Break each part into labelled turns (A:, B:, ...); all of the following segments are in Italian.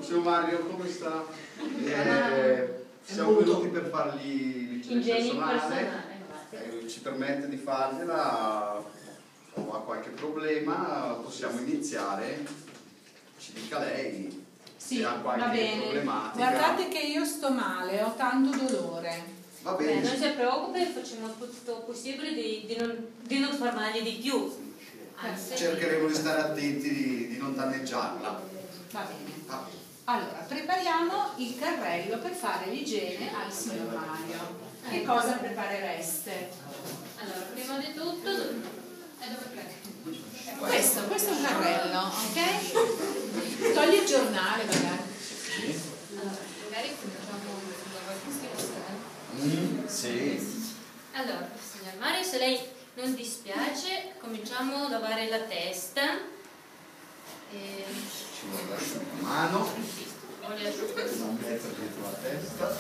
A: Signor Mario, come sta? Siamo venuti per fargli l'igiene personale. Ci permette di fargliela, o ha qualche problema, possiamo iniziare. Ci dica lei.
B: Sì,
A: se ha qualche
B: va bene.
A: problematica.
B: Guardate che io sto male, ho tanto dolore.
A: Va bene.
C: Non si preoccupi, facciamo tutto possibile di non far male di più. Anzi,
A: Cercheremo di stare attenti di non danneggiarla.
B: Va bene. Allora, prepariamo il carrello per fare l'igiene al signor Mario. Che cosa preparereste?
C: allora, prima di tutto,
B: Questo è un carrello, ok? Togli il giornale magari.
C: allora, magari cominciamo
A: Sì.
C: Allora, signor Mario, se lei non dispiace, cominciamo a lavare la testa.
A: Ci vuole l'asciugamano.
C: Vuole asciugare.
A: Non mettere dietro la testa.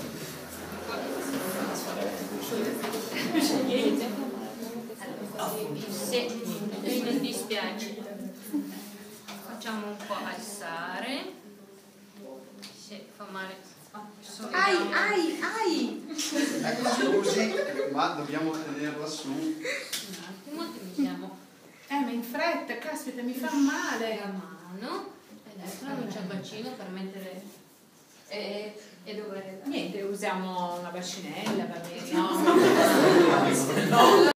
C: Se non dispiace, facciamo un po' alzare. Se fa male,
B: Ai!
A: Ecco, scusi, ma dobbiamo tenerla su.
C: un attimo, teniamo
B: Ma in fretta, caspita, mi fa male.
C: la mano e adesso non c'è il bacino per mettere e dove
B: Niente, usiamo una bacinella, va bene? No.